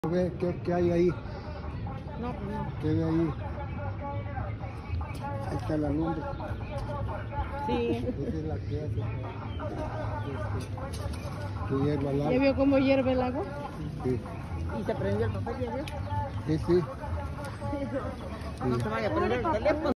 Ve, ¿qué hay ahí? No, pues no. ¿Qué ve ahí? Ahí está la lumbre. Sí. Esa es la que hace que hierva el ¿Ya agua. vio cómo hierve el agua? Sí, Y se prendió el papel, ¿ya vio? sí, sí. No se vaya a prender el teléfono.